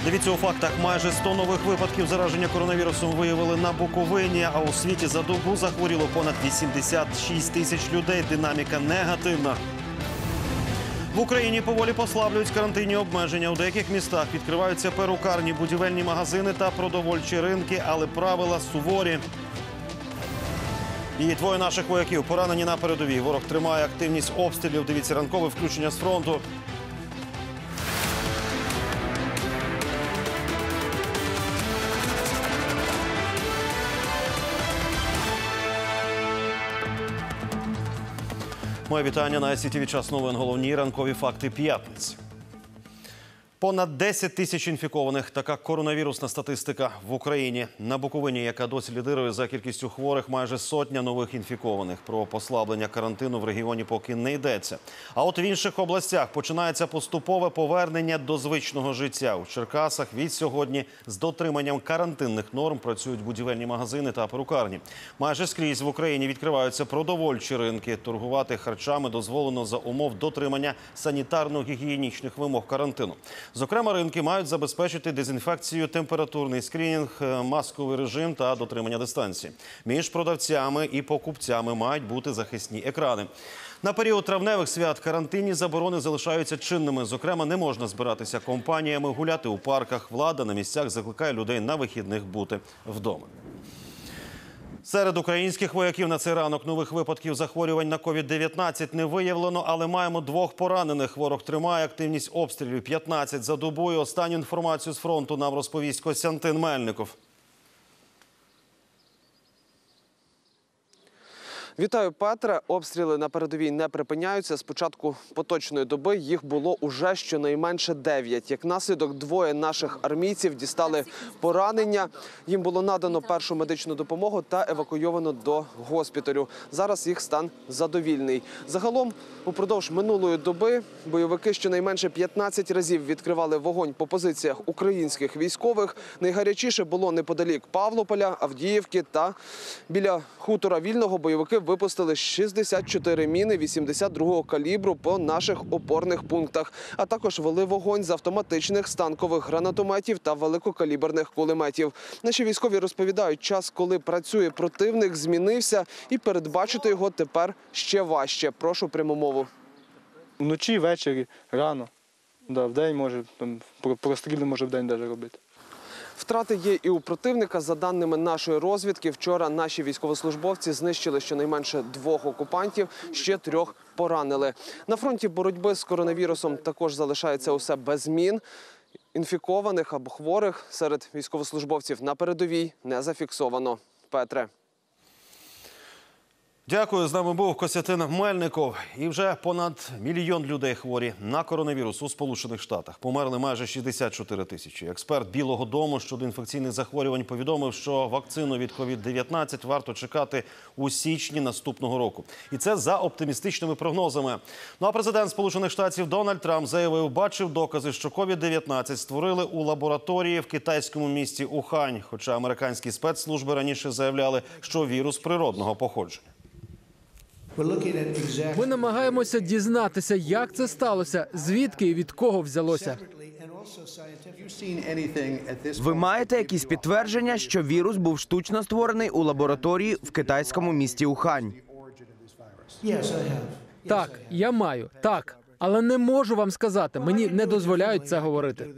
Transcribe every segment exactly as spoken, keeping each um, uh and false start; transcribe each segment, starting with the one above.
Дивіться у фактах. Майже сто нових випадків зараження коронавірусом виявили на Буковині, а у світі за добу захворіло понад вісімдесят шість тисяч людей. Динаміка негативна. В Україні поволі послаблюють карантинні обмеження. У деяких містах відкриваються перукарні, будівельні магазини та продовольчі ринки, але правила суворі. І двоє наших вояків поранені на передовій. Ворог тримає активність обстрілів. Дивіться ранкове включення з фронту. Моє вітання на ес ті ві «Час новин». Головні ранкові факти п'ятниці. Понад десять тисяч інфікованих. Така коронавірусна статистика в Україні. На Буковині, яка досі лідирує за кількістю хворих, майже сотня нових інфікованих. Про послаблення карантину в регіоні поки не йдеться. А от в інших областях починається поступове повернення до звичного життя. У Черкасах від сьогодні з дотриманням карантинних норм працюють будівельні магазини та перукарні. Майже скрізь в Україні відкриваються продовольчі ринки. Торгувати харчами дозволено за умов дотримання санітарно-гігієнічних вимог карантину. Зокрема, ринки мають забезпечити дезінфекцію, температурний скринінг, масковий режим та дотримання дистанції. Між продавцями і покупцями мають бути захисні екрани. На період травневих свят карантинні заборони залишаються чинними. Зокрема, не можна збиратися компаніями, гуляти у парках. Влада на місцях закликає людей на вихідних бути вдома. Серед українських вояків на цей ранок нових випадків захворювань на ковід дев'ятнадцять не виявлено, але маємо двох поранених. Ворог тримає активність обстрілів п'ятнадцять за добу. І останню інформацію з фронту нам розповість Костянтин Мельников. Вітаю, Петре. Обстріли на передовій не припиняються. З початку поточної доби їх було уже щонайменше дев'ять. Як наслідок, двоє наших армійців дістали поранення. Їм було надано першу медичну допомогу та евакуйовано до госпіталю. Зараз їх стан задовільний. Загалом, упродовж минулої доби бойовики щонайменше п'ятнадцять разів відкривали вогонь по позиціях українських військових. Найгарячіше було неподалік Павлополя, Авдіївки та біля хутора Вільного бойовики випустили шістдесят чотири міни вісімдесят другого калібру по наших опорних пунктах, а також вели вогонь з автоматичних станкових гранатометів та великокаліберних кулеметів. Наші військові розповідають, час, коли працює противник, змінився, і передбачити його тепер ще важче. Прошу пряму мову. Вночі, ввечері, рано. Да, вдень може, там, простріли може вдень навіть робити. Втрати є і у противника. За даними нашої розвідки, вчора наші військовослужбовці знищили щонайменше двох окупантів, ще трьох поранили. На фронті боротьби з коронавірусом також залишається усе без змін. Інфікованих або хворих серед військовослужбовців на передовій не зафіксовано. Петре. Дякую. З нами був Костянтин Мельников. І вже понад мільйон людей хворі на коронавірус у Сполучених Штатах. Померли майже шістдесят чотири тисячі. Експерт Білого дому щодо інфекційних захворювань повідомив, що вакцину від ковід дев'ятнадцять варто чекати у січні наступного року. І це за оптимістичними прогнозами. Ну а президент Сполучених Штатів Дональд Трамп заявив, бачив докази, що ковід дев'ятнадцять створили у лабораторії в китайському місті Ухань. Хоча американські спецслужби раніше заявляли, що вірус природного походження. Ми намагаємося дізнатися, як це сталося, звідки і від кого взялося. Ви маєте якісь підтвердження, що вірус був штучно створений у лабораторії в китайському місті Ухань? Так, я маю, так. Але не можу вам сказати, мені не дозволяють це говорити.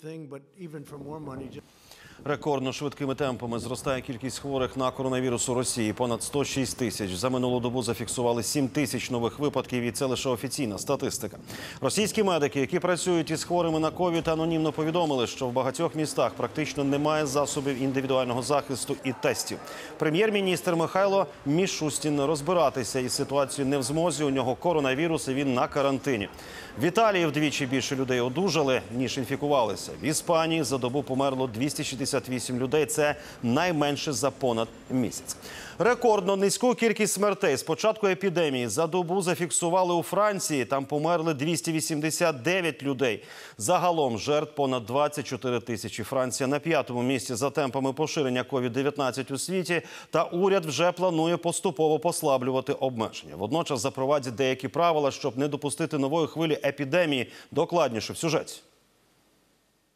Рекордно швидкими темпами зростає кількість хворих на коронавірус у Росії. Понад сто шість тисяч. За минулу добу зафіксували сім тисяч нових випадків, і це лише офіційна статистика. Російські медики, які працюють із хворими на ковід, анонімно повідомили, що в багатьох містах практично немає засобів індивідуального захисту і тестів. Прем'єр-міністр Михайло Мішустін розбиратися із ситуацією не в змозі. У нього коронавірус і він на карантині. В Італії вдвічі більше людей одужали, ніж інфікувалися. В Іспанії за добу померло двісті шістдесят вісім людей. Це найменше за понад місяць. Рекордно низьку кількість смертей з початку епідемії за добу зафіксували у Франції. Там померли двісті вісімдесят дев'ять людей. Загалом жертв понад двадцять чотири тисячі. Франція на п'ятому місці за темпами поширення ковід дев'ятнадцять у світі. Та уряд вже планує поступово послаблювати обмеження. Водночас запровадять деякі правила, щоб не допустити нової хвилі епідемії. Докладніше в сюжеті.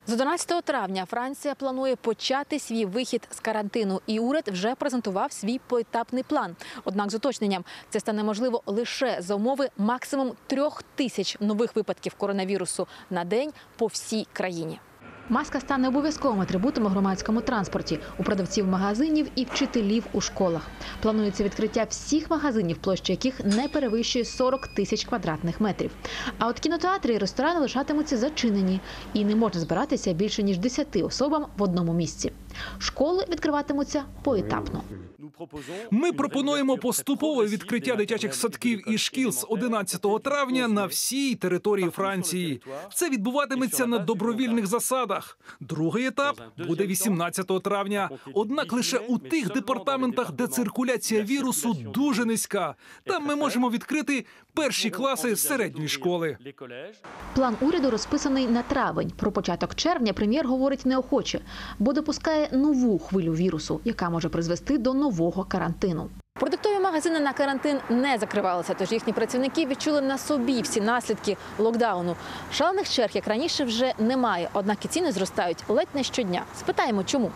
З одинадцятого травня Франція планує почати свій вихід з карантину. І уряд вже презентував свій поетапний план. Однак, з уточненням, це стане можливо лише за умови максимум трьох тисяч нових випадків коронавірусу на день по всій країні. Маска стане обов'язковим атрибутом у громадському транспорті, у продавців магазинів і вчителів у школах. Планується відкриття всіх магазинів, площа яких не перевищує сорок тисяч квадратних метрів. А от кінотеатри і ресторани лишатимуться зачинені. І не можна збиратися більше, ніж десяти особам в одному місці. Школи відкриватимуться поетапно. Ми пропонуємо поступове відкриття дитячих садків і шкіл з одинадцятого травня на всій території Франції. Це відбуватиметься на добровільних засадах. Другий етап буде вісімнадцятого травня. Однак лише у тих департаментах, де циркуляція вірусу дуже низька. Там ми можемо відкрити перші класи середньої школи. План уряду розписаний на травень. Про початок червня прем'єр говорить неохоче, бо допускає нову хвилю вірусу, яка може призвести до нового карантину. Продуктові магазини на карантин не закривалися, тож їхні працівники відчули на собі всі наслідки локдауну. Шалених черг, як раніше, вже немає, однак і ціни зростають ледь не щодня. Спитаємо, чому?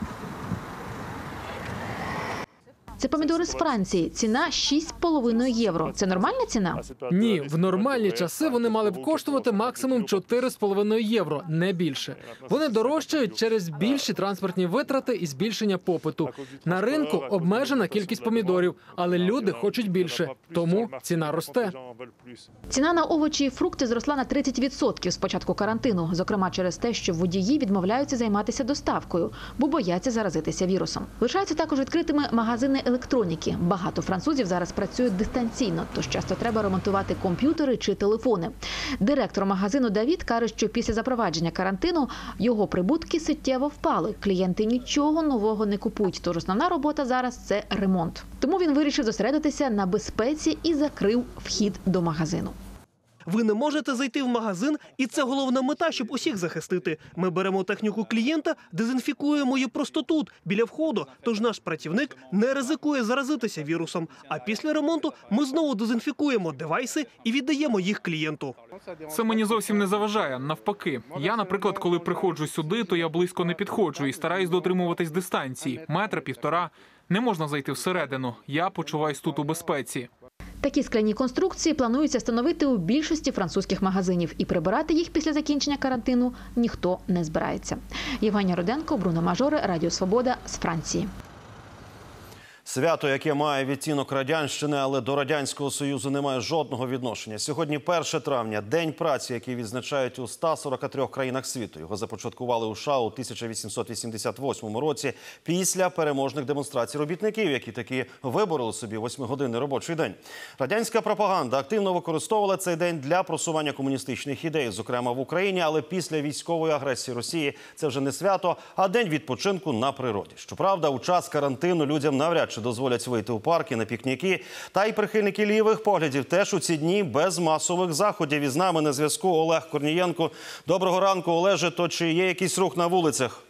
Це помідори з Франції. Ціна шість з половиною євро. Це нормальна ціна? Ні, в нормальні часи вони мали б коштувати максимум чотири з половиною євро, не більше. Вони дорожчають через більші транспортні витрати і збільшення попиту. На ринку обмежена кількість помідорів, але люди хочуть більше, тому ціна росте. Ціна на овочі і фрукти зросла на тридцять відсотків з початку карантину, зокрема через те, що водії відмовляються займатися доставкою, бо бояться заразитися вірусом. Лишаються також відкритими магазини електроніки. Багато французів зараз працюють дистанційно, тож часто треба ремонтувати комп'ютери чи телефони. Директор магазину Давід каже, що після запровадження карантину його прибутки суттєво впали. Клієнти нічого нового не купують, тож основна робота зараз – це ремонт. Тому він вирішив зосередитися на безпеці і закрив вхід до магазину. Ви не можете зайти в магазин, і це головна мета, щоб усіх захистити. Ми беремо техніку клієнта, дезінфікуємо її просто тут, біля входу, тож наш працівник не ризикує заразитися вірусом. А після ремонту ми знову дезінфікуємо девайси і віддаємо їх клієнту. Це мені зовсім не заважає, навпаки. Я, наприклад, коли приходжу сюди, то я близько не підходжу і стараюсь дотримуватись дистанції. Метра, півтора. Не можна зайти всередину. Я почуваюсь тут у безпеці. Такі скляні конструкції планується встановити у більшості французьких магазинів. І прибирати їх після закінчення карантину ніхто не збирається. Євгенія Руденко, Бруно Мажоре, Радіо Свобода з Франції. Свято, яке має відтінок радянщини, але до Радянського Союзу не має жодного відношення. Сьогодні перше травня – День праці, який відзначають у ста сорока трьох країнах світу. Його започаткували у США у тисяча вісімсот вісімдесят восьмому році після переможних демонстрацій робітників, які таки вибороли собі восьмигодинний робочий день. Радянська пропаганда активно використовувала цей день для просування комуністичних ідей, зокрема в Україні, але після військової агресії Росії це вже не свято, а день відпочинку на природі. Щоправда, у час карантину людям навряд чи дозволять вийти у парки, на пікніки. Та й прихильники лівих поглядів теж у ці дні без масових заходів. І з нами на зв'язку Олег Корнієнко. Доброго ранку, Олеже. То чи є якийсь рух на вулицях?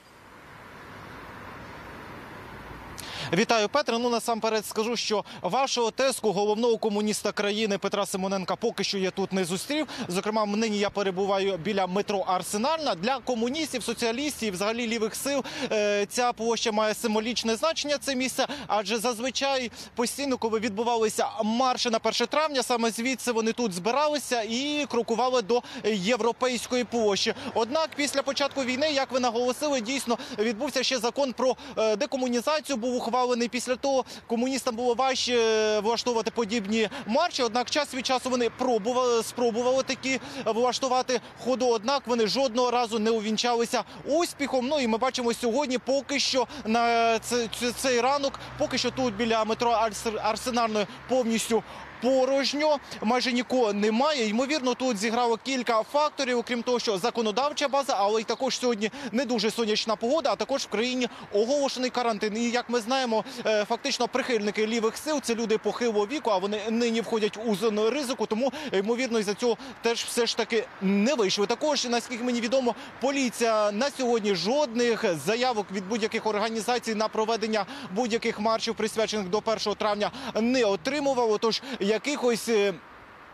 Вітаю, Петре. Ну, насамперед скажу, що вашого тезку, головного комуніста країни Петра Симоненка, поки що я тут не зустрів. Зокрема, нині я перебуваю біля метро Арсенальна. Для комуністів, соціалістів, взагалі лівих сил ця площа має символічне значення, це місце. Адже зазвичай постійно, коли відбувалися марші на перше травня, саме звідси вони тут збиралися і крокували до Європейської площі. Однак після початку війни, як ви наголосили, дійсно відбувся ще закон про декомунізацію, був ухвалений. Після того комуністам було важче влаштовувати подібні марші, однак час від часу вони пробували, спробували такі влаштувати ходу, однак вони жодного разу не увінчалися успіхом. Ну і ми бачимо сьогодні поки що на цей ранок, поки що тут біля метро Арсенальної повністю порожньо, майже нікого немає. Ймовірно, тут зіграло кілька факторів, окрім того, що законодавча база, але й також сьогодні не дуже сонячна погода, а також в країні оголошений карантин. І, як ми знаємо, фактично прихильники лівих сил – це люди похилого віку, а вони нині входять у зону ризику, тому, ймовірно, із-за цього теж все ж таки не вийшли. Також, наскільки мені відомо, поліція на сьогодні жодних заявок від будь-яких організацій на проведення будь-яких маршів, присвячених до першого травня, не отримувало. Тож якихось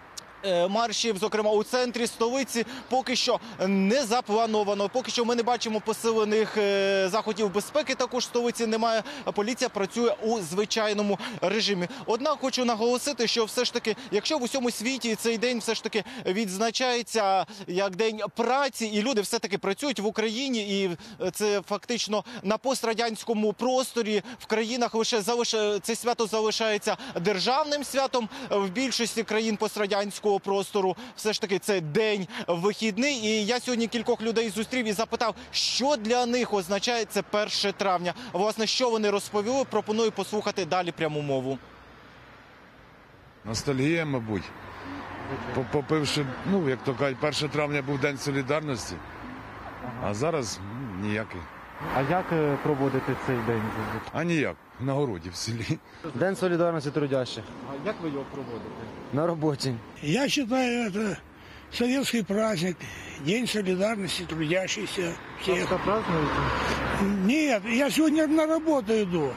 маршів, зокрема у центрі столиці, поки що не заплановано. Поки що ми не бачимо посилених заходів безпеки, також в столиці немає. Поліція працює у звичайному режимі. Однак хочу наголосити, що все ж таки, якщо в усьому світі цей день все ж таки відзначається як день праці, і люди все таки працюють в Україні, і це фактично на пострадянському просторі в країнах лише залишає, це свято залишається державним святом. В більшості країн пострадянського простору все ж таки це день вихідний. І я сьогодні кількох людей зустрів і запитав, що для них означає це перше травня. Власне, що вони розповіли, пропоную послухати далі пряму мову. Ностальгія, мабуть. Попивши, ну, як то кажуть, перше травня був День солідарності, а зараз ну, ніякий. А як проводити цей день? А ніяк, на городі в селі. День солідарності трудящих. А як ви його проводите? На роботі. Я вважаю, це советский праздник, День солидарности трудящихся всех. Завтра празднуете? Нет, я сегодня на работу иду.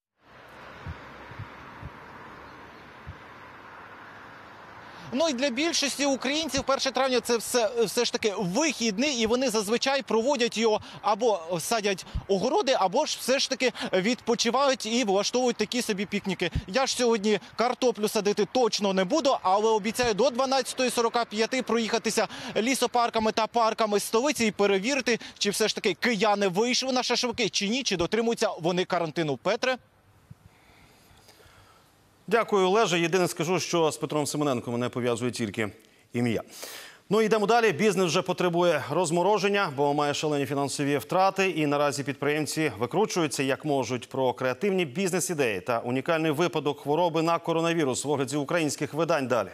Ну і для більшості українців перше травня це все, все ж таки вихідний, і вони зазвичай проводять його або садять огороди, або ж все ж таки відпочивають і влаштовують такі собі пікніки. Я ж сьогодні картоплю садити точно не буду, але обіцяю до дванадцятої сорок п'ять проїхатися лісопарками та парками столиці і перевірити, чи все ж таки кияни вийшли на шашлики, чи ні, чи дотримуються вони карантину. Петре? Дякую, Олеже. Єдине скажу, що з Петром Семененком мене пов'язує тільки ім'я. Ну, йдемо далі. Бізнес вже потребує розмороження, бо має шалені фінансові втрати. І наразі підприємці викручуються як можуть. Про креативні бізнес-ідеї та унікальний випадок хвороби на коронавірус в огляді українських видань далі.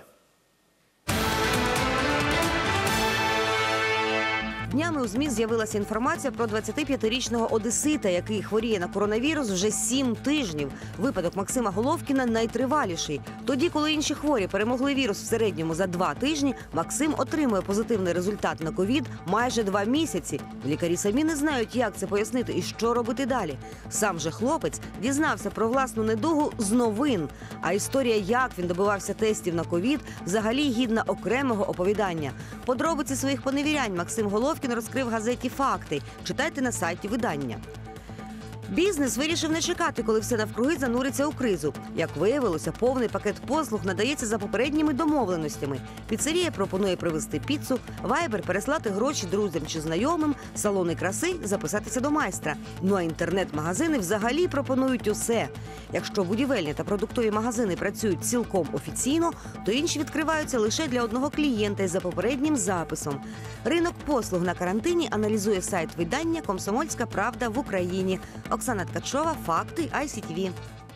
Днями у ЗМІ з'явилася інформація про двадцятип'ятирічного одесита, який хворіє на коронавірус вже сім тижнів. Випадок Максима Головкіна найтриваліший. Тоді, коли інші хворі перемогли вірус в середньому за два тижні, Максим отримує позитивний результат на ковід майже два місяці. Лікарі самі не знають, як це пояснити і що робити далі. Сам же хлопець дізнався про власну недугу з новин. А історія, як він добивався тестів на ковід, взагалі гідна окремого оповідання. Подробиці своїх поневірянь Максим Головкін розкрив в газеті «Факти». Читайте на сайті видання. Бізнес вирішив не чекати, коли все навкруги зануриться у кризу. Як виявилося, повний пакет послуг надається за попередніми домовленостями. Піцерія пропонує привезти піцу, Вайбер – переслати гроші друзям чи знайомим, салони краси – записатися до майстра. Ну а інтернет-магазини взагалі пропонують усе. Якщо будівельні та продуктові магазини працюють цілком офіційно, то інші відкриваються лише для одного клієнта із за попереднім записом. Ринок послуг на карантині аналізує сайт видання «Комсомольська правда в Україні». Оксана Ткачова, «Факти», ай сі ті ві.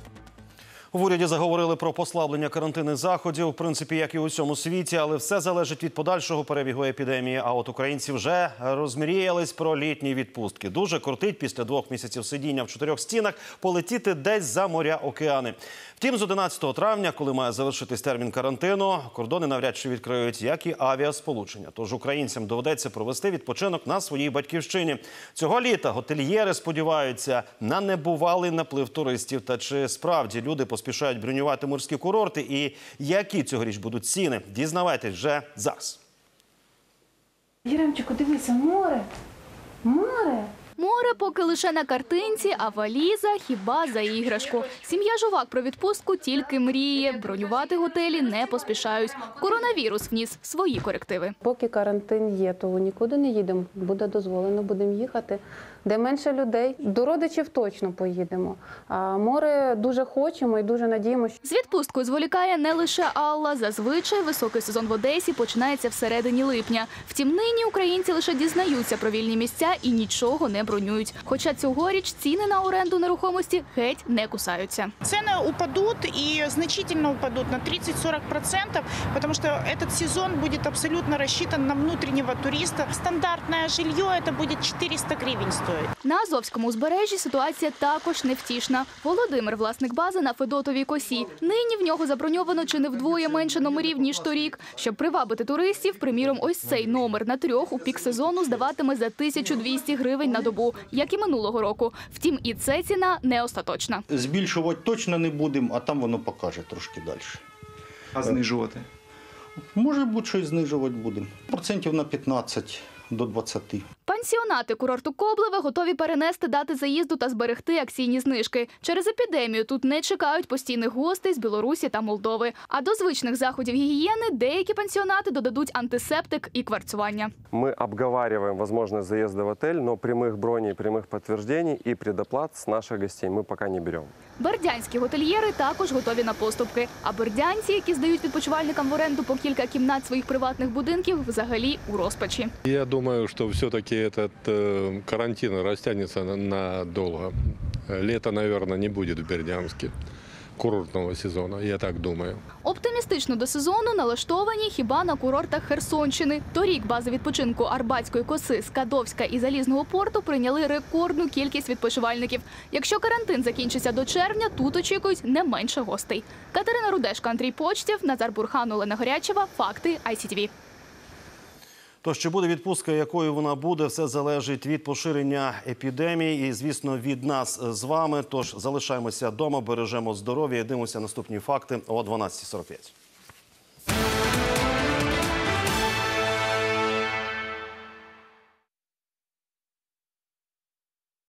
В уряді заговорили про послаблення карантинних заходів, в принципі, як і у всьому світі, але все залежить від подальшого перебігу епідемії. А от українці вже розмріялись про літні відпустки. Дуже кортить після двох місяців сидіння в чотирьох стінах полетіти десь за моря, океани. Втім, з одинадцятого травня, коли має завершитись термін карантину, кордони навряд чи відкриють, як і авіасполучення. Тож українцям доведеться провести відпочинок на своїй батьківщині. Цього літа готельєри сподіваються на небувалий наплив туристів. Та чи справді люди поспішають бронювати морські курорти і які цьогоріч будуть ціни? Дізнавайтесь вже зараз. Єремчику, дивися, море, море. Море поки лише на картинці, а валіза хіба за іграшку. Сім'я Жувак про відпустку тільки мріє. Бронювати готелі не поспішають. Коронавірус вніс свої корективи. Поки карантин є, то нікуди не їдемо. Буде дозволено, будемо їхати. Де менше людей, до родичів точно поїдемо. А море дуже хочемо і дуже надіємося. З відпусткою зволікає не лише Алла. Зазвичай високий сезон в Одесі починається всередині липня. Втім, нині українці лише дізнаються про вільні місця і нічого не бронюють. Хоча цьогоріч ціни на оренду нерухомості геть не кусаються. Ціни упадуть і значительно упадуть на тридцать-сорок процентов, тому що цей сезон буде абсолютно розрахований на внутрішнього туриста. Стандартне житло це буде чотириста гривень стоїть. На Азовському узбережжі ситуація також невтішна. Володимир – власник бази на Федотовій косі. Нині в нього заброньовано чи не вдвоє менше номерів, ніж торік. Щоб привабити туристів, приміром, ось цей номер на трьох у пік сезону здаватиме за тисячу двісті гривень на добу, як і минулого року. Втім, і це ціна не остаточна. Збільшувати точно не будемо, а там воно покаже трошки далі. А знижувати? Може бути, щось знижувати будемо. Процентів на п'ятнадцять до двадцяти. Пансіонати курорту Коблеве готові перенести дати заїзду та зберегти акційні знижки. Через епідемію тут не чекають постійних гостей з Білорусі та Молдови. А до звичних заходів гігієни деякі пансіонати додадуть антисептик і кварцування. Мы обговариваем возможность заезда в отель, но прямых броней, прямых подтверждений и предоплат с наших гостей мы пока не берем. Бердянські готельєри також готові на поступки. А бердянці, які здають відпочивальникам в оренду по кілька кімнат своїх приватних будинків, взагалі у розпачі. Я думаю, что все-таки этот э, карантин растянется на- надолго. Лето, наверное, не будет в Бердянске курортного сезона, я так думаю. Оптимістично до сезону налаштовані хіба на курортах Херсонщини. Торік бази відпочинку Арбатської коси, Скадовська і Залізного порту прийняли рекордну кількість відпочивальників. Якщо карантин закінчиться до червня, тут очікують не менше гостей. Катерина Рудешко, Андрій Почтєв, Назар Бурхан, Олена Горячева. Факти ай сі ті ві. Тож, чи буде відпустка, якою вона буде, все залежить від поширення епідемії і, звісно, від нас з вами. Тож залишаємося вдома, бережемо здоров'я і дивимося наступні факти о дванадцятій сорок п'ять.